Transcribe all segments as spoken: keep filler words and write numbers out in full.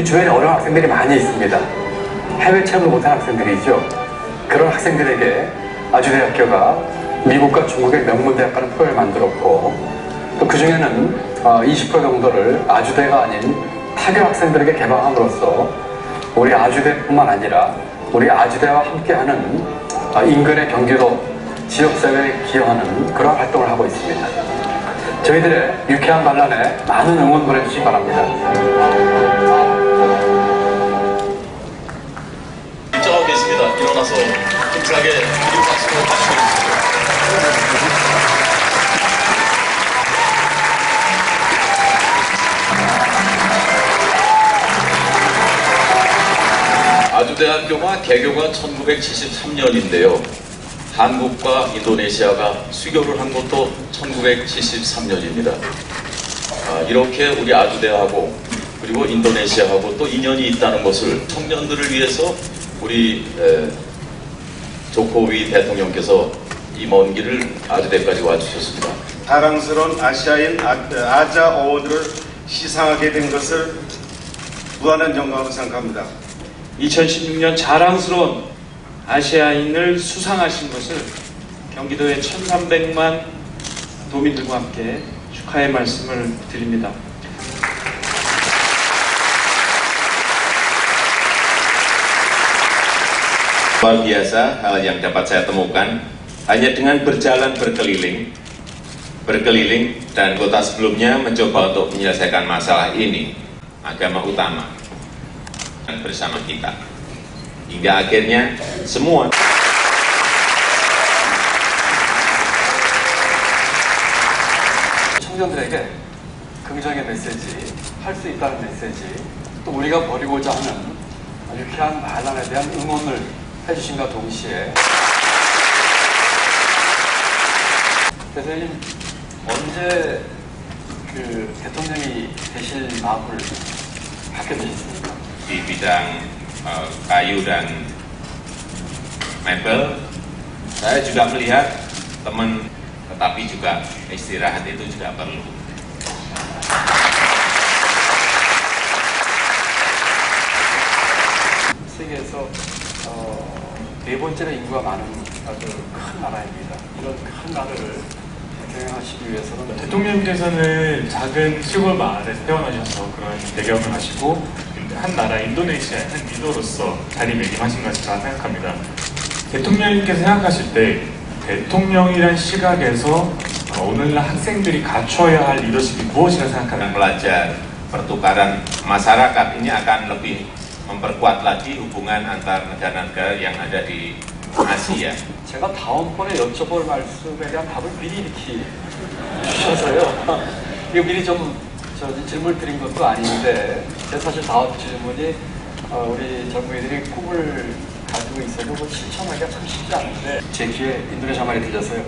주변에 어려운 학생들이 많이 있습니다. 해외 체험을 못한 학생들이죠. 그런 학생들에게 아주대학교가 미국과 중국의 명문대학과는 프로를 만들었고, 또 그 중에는 이십 퍼센트 정도를 아주대가 아닌 타교 학생들에게 개방함으로써 우리 아주대뿐만 아니라 우리 아주대와 함께하는 인근의 경기도 지역사회에 기여하는 그런 활동을 하고 있습니다. 저희들의 유쾌한 반란에 많은 응원 보내주시기 바랍니다. 입장하고 계십니다. 일어나서 힘차게 그리고 박수로 맞추겠습니다. 아주대학교가 개교가 천구백칠십삼 년인데요. 한국과 인도네시아가 수교를 한 것도 천구백칠십삼 년입니다. 아, 이렇게 우리 아주대하고 그리고 인도네시아하고 또 인연이 있다는 것을 청년들을 위해서 우리 에, 조코위 대통령께서 이 먼 길을 아주대까지 와주셨습니다. 자랑스러운 아시아인 아자 어워드를 시상하게 된 것을 무한한 영광으로 생각합니다. 이천십육 년 자랑스러운 아시아인을 수상하신 것을 경기도의 천삼백만 도민들과 함께 축하의 말씀을 드립니다. Luar biasa hal yang dapat saya temukan hanya dengan berjalan berkeliling, berkeliling dan kota sebelumnya mencoba untuk menyelesaikan masalah ini, agama utama bersama kita. hingga akhirnya semua 청년들에게 긍정의 메시지, 할 수 있다는 메시지, 또 우리가 벌이고자 하는 유쾌한 반란에 대한 응원을 해주신과 동시에 대통령님 언제 그 대통령이 되실 마음을 갖게 되셨습니까? di bidang uh, kayu dan mebel, saya juga melihat teman, tetapi juga istirahat itu juga perlu. 세계에서 어, 네 번째로 인구가 많은 아주 큰 나라입니다. 이런 큰 나라를 경영하시기 위해서는 대통령께서는 작은 시골 마을에서 태어나셔서 그런 배경을 하시고 한 나라 인도네시아의 한 리더로서 자리매김하신 것이라 생각합니다. 대통령님께서 생각하실 때 대통령이란 시각에서 오늘날 학생들이 갖춰야 할 리더십이 무엇이라 생각하나요? Pelajar pertukaran masyarakat ini akan lebih memperkuat lagi hubungan antar negara-negara yang ada di 아시아. 제가 다음번에 여쭤볼 말씀에 대한 답을 미리 이렇게 주셔서요. 이거 미리 좀 저 질문을 드린 것도 아닌데, 제가 사실 다음 질문이 어, 우리 젊은이들이 꿈을 가지고 있어도 뭐 실천하기가 참 쉽지 않은데 제 귀에 인도네시아 말이 들려서요.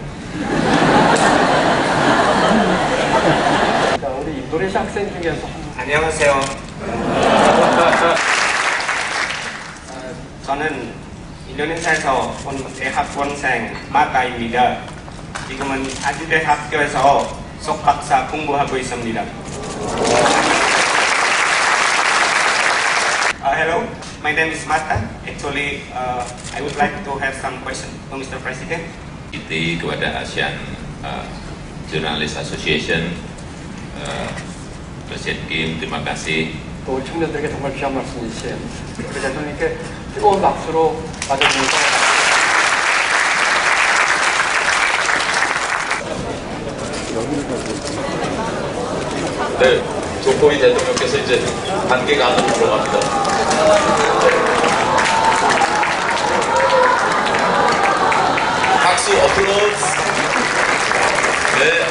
자, 우리 인도네시아 학생 중에서 안녕하세요. 저는 인도네시아에서 온 대학원생 마타입니다. 지금은 아주대 학교에서 석박사 공부하고 있습니다. Uh, hello, my name is Mata. Actually, uh, I would like to have some question to Mister President. Itu kepada ASEAN uh, Journalist Association, uh, Presiden Kim, terima kasih. 또 청년들에게 정말 귀한 말씀이신 우리 대통령님께 뜨거운 박수로 맞아주면서. 네, 조코위 대통령께서 이제 관객 안으로 들어갑니다. 네. 박수 어플로스. 네,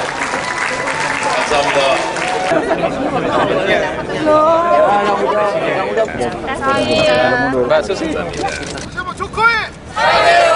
감사합니다. Mbak Susi. Jokowi.